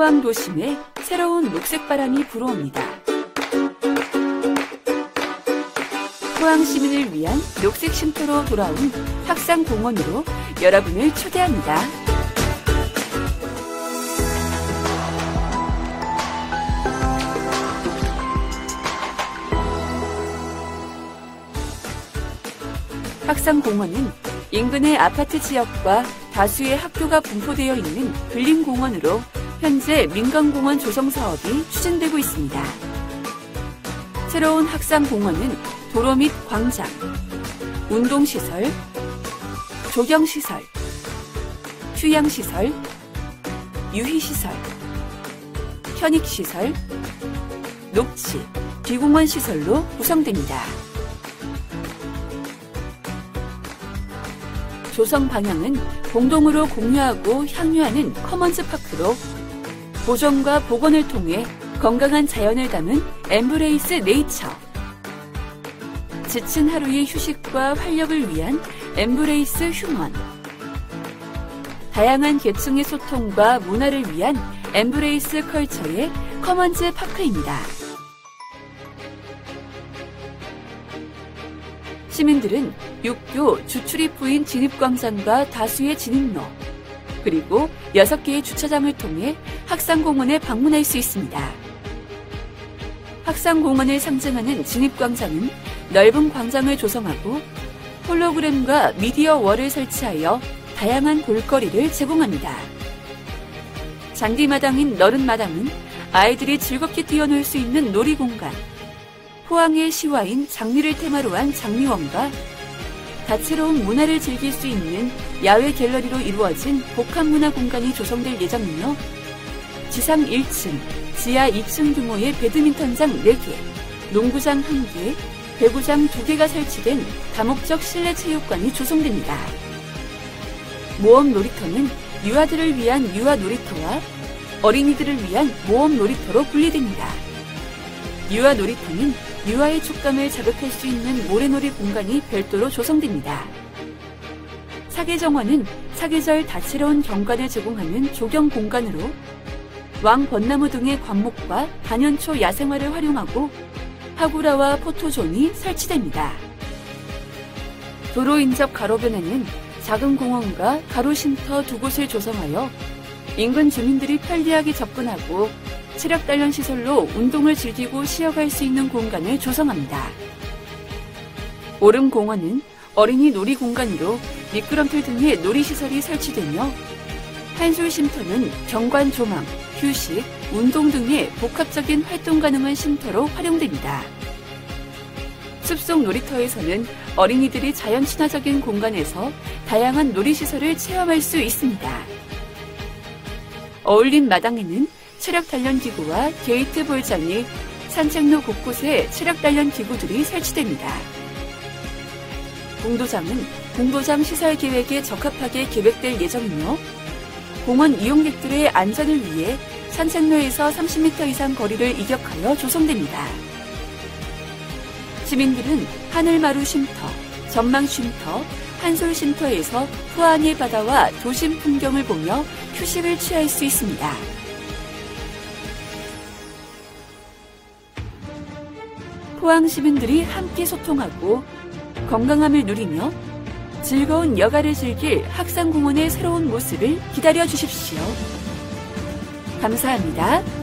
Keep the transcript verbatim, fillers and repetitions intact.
포항 도심에 새로운 녹색 바람이 불어옵니다. 포항 시민을 위한 녹색 쉼터로 돌아온 학상공원으로 여러분을 초대합니다. 학상공원은 인근의 아파트 지역과 다수의 학교가 분포되어 있는 근린공원으로 현재 민간공원 조성 사업이 추진되고 있습니다. 새로운 학상공원은 도로 및 광장, 운동시설, 조경시설, 휴양시설, 유희시설, 편익시설, 녹지, 비공원 시설로 구성됩니다. 조성 방향은 공동으로 공유하고 향유하는 커먼즈 파크로 보존과 복원을 통해 건강한 자연을 담은 엠브레이스 네이처, 지친 하루의 휴식과 활력을 위한 엠브레이스 휴먼, 다양한 계층의 소통과 문화를 위한 엠브레이스 컬처의 커먼즈 파크입니다. 시민들은 육교 주출입구인 진입광장과 다수의 진입로, 그리고 여섯 개의 주차장을 통해 학상공원에 방문할 수 있습니다. 학상공원을 상징하는 진입광장은 넓은 광장을 조성하고 홀로그램과 미디어 월을 설치하여 다양한 볼거리를 제공합니다. 잔디마당인 너른 마당은 아이들이 즐겁게 뛰어놀 수 있는 놀이공간, 포항의 시와인 장미를 테마로 한 장미원과 다채로운 문화를 즐길 수 있는 야외 갤러리로 이루어진 복합문화 공간이 조성될 예정이며 지상 일 층, 지하 이 층 규모의 배드민턴장 네 개, 농구장 한 개, 배구장 두 개가 설치된 다목적 실내 체육관이 조성됩니다. 모험 놀이터는 유아들을 위한 유아 놀이터와 어린이들을 위한 모험 놀이터로 분리됩니다. 유아 놀이터는 유아의 촉감을 자극할 수 있는 모래놀이 공간이 별도로 조성됩니다. 사계정원은 사계절 다채로운 경관을 제공하는 조경 공간으로 왕벚나무 등의 관목과 단연초 야생화를 활용하고 하구라와 포토존이 설치됩니다. 도로 인접 가로변에는 작은 공원과 가로쉼터 두 곳을 조성하여 인근 주민들이 편리하게 접근하고 체력 단련 시설로 운동을 즐기고 쉬어갈 수 있는 공간을 조성합니다. 오름공원은 어린이 놀이 공간으로 미끄럼틀 등의 놀이시설이 설치되며 한솔쉼터는 경관 조망, 휴식, 운동 등의 복합적인 활동 가능한 쉼터로 활용됩니다. 숲속 놀이터에서는 어린이들이 자연 친화적인 공간에서 다양한 놀이시설을 체험할 수 있습니다. 어울림 마당에는 체력 단련 기구와 게이트 볼장이 산책로 곳곳에 체력 단련 기구들이 설치됩니다. 공도장은 공도장 시설 계획에 적합하게 계획될 예정이며 공원 이용객들의 안전을 위해 산책로에서 삼십 미터 이상 거리를 이격하여 조성됩니다. 시민들은 하늘마루 쉼터, 전망 쉼터, 한솔 쉼터에서 포항의 바다와 도심 풍경을 보며 휴식을 취할 수 있습니다. 포항 시민들이 함께 소통하고 건강함을 누리며 즐거운 여가를 즐길 학상공원의 새로운 모습을 기다려 주십시오. 감사합니다.